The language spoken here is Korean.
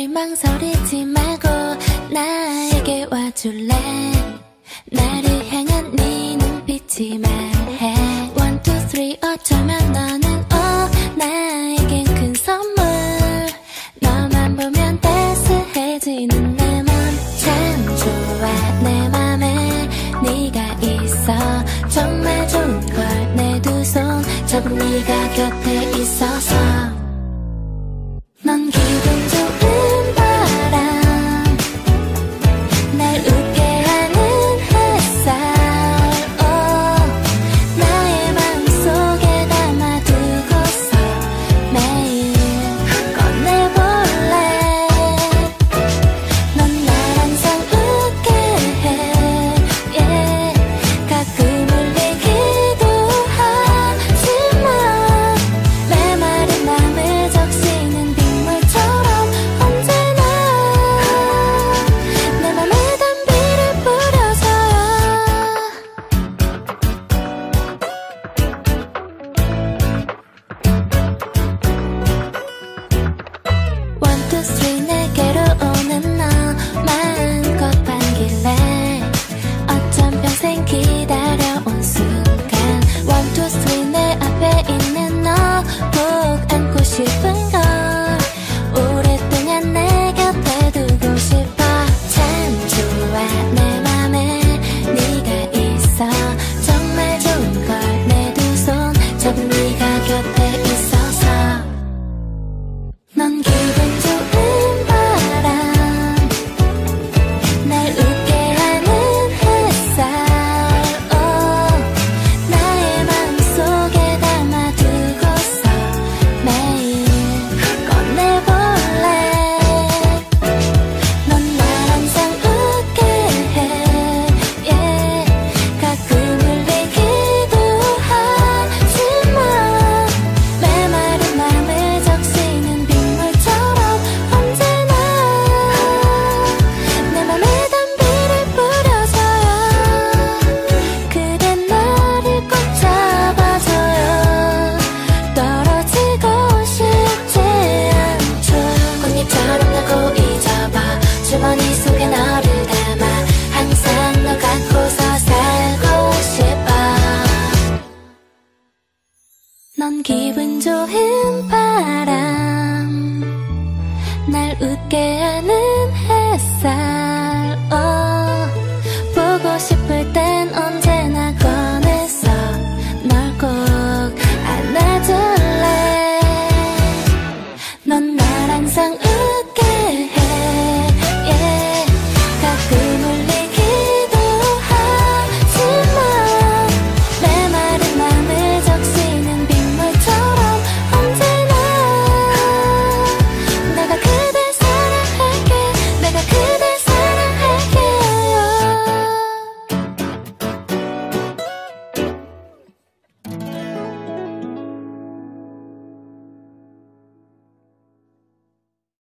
말을 망설이지 말고 나에게 와줄래. 나를 향한 네 눈빛이 말해. One, two, three 어쩌면 너는 나에겐 큰 선물. 너만 보면 따스해지는 내 맘 참 좋아. 내 맘에 네가 있어. 정말 좋은 걸 내 두 손 잡은 네가 곁에 있어서. 넌 기분 좋은 바람, 날 웃게 하는 햇살. 나의 마음속에 담아두고서 매일 꺼내볼래. 넌 날 항상 웃게 해. 가끔 울리기도 하지만 메마른 맘을 적시는 빗물처럼 언제나 내 맘에 단비를 뿌려줘요. One, two, three 내게로 오는 너 마음껏 반길래. 어쩜 평생 기다려온 순간. One, two, three 내 앞에 있는 너 꼭 안고 싶은 걸. 오랫동안 내 곁에 두고 싶어. 참 좋아. 내 맘에 네가 있어. 정말 좋은 걸 내 두 손 잡은 네가 곁에 있어서. 넌 기분 좋은 바람, 날 웃게 하는 햇살. 나의 마음속에 담아두고서 매일 꺼내볼래. 넌 날 항상 웃게 해. 가끔 울리기도 하지만 메마른 맘을 적시는 빗물처럼 언제나 내 맘에 단비를 뿌려줘요. 그댄 나를 꼭 잡아줘요. 떨어지고 싶지 않죠. 꽃잎처럼 나고 잊어봐. 주머니 속에 너를 담아 항상 너 갖고서 살고 싶어. 넌 기분 좋은 바람, 날 웃게 하는 햇살. 보고 싶을 땐 언제나 꺼내서 널 꼭 안아줄래. 넌 날 항상 웃게